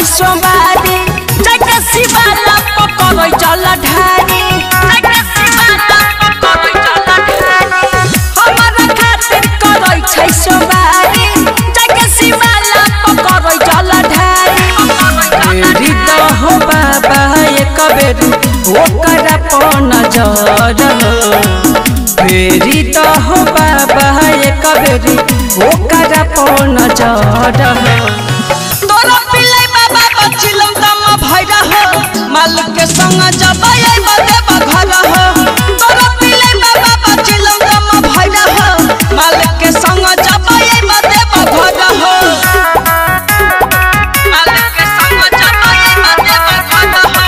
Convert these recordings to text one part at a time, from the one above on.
छै सोमारी जाके शिवाला पकड़ै चल ढारी जाके शिवाला पकड़ै चल ढारी हमरा खातिर करै छै सोमारी जाके शिवाला पकड़ै चल ढारी तेरी तो हो बाबा एक बेर ओकर अपन नजर तेरी तो हो बाबा एक बेर ओकर अपन नजर तोरा पिलै बाबा बचिलम दम भैरा हो मालिक के संग जबै बदेबा घर हो तोरा पिलै बाबा बचिलम दम भैरा हो मालिक के संग जबै बदेबा घर हो मालिक के संग जबै बदेबा घर हो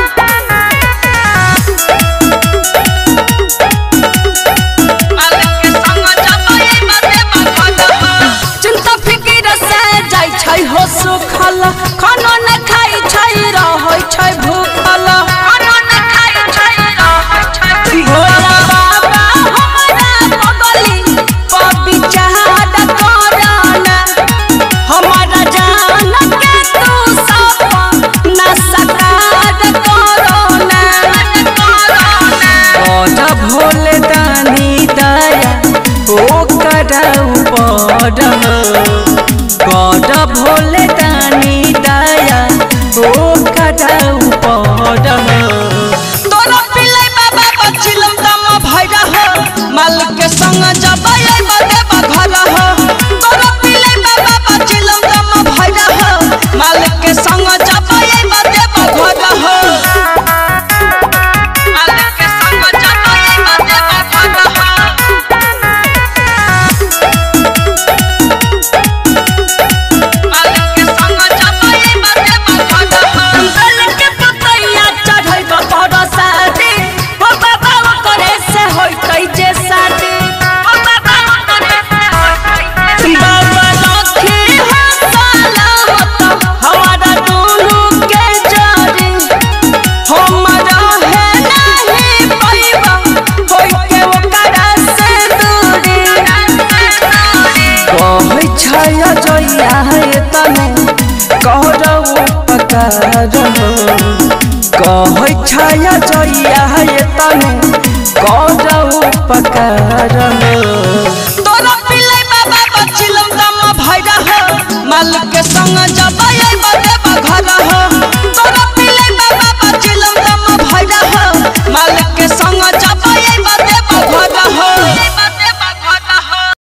मालिक के संग जबै बदेबा घर हो चिंता फिकिर से जाय छै हो सुखल खाना न खाई छै रहै छै भूखल खाना न खाई छै रहै छै भोला बाबा हमरा बगली पबी चाहत करना हमरा जान के तू सब न सकार करना ओजा भोले दानी दया ओकर ऊपर गौर भोले दानी दया ओकर ऊपर तोरा पिलै बाबा बचिलम दम भैरा हो मालिक के संग जबै बदेबा घर हो तोरा पिलै बाबा बचिलम दम भैरा हो मालिक के संग जबै बदेबा घर हो मालिक के संग जबै बदेबा घर हो कहै छाया जइया तने करौ उपकार तोरा पिलै बाबा बचिलम दम भैरा हो मालिक के संग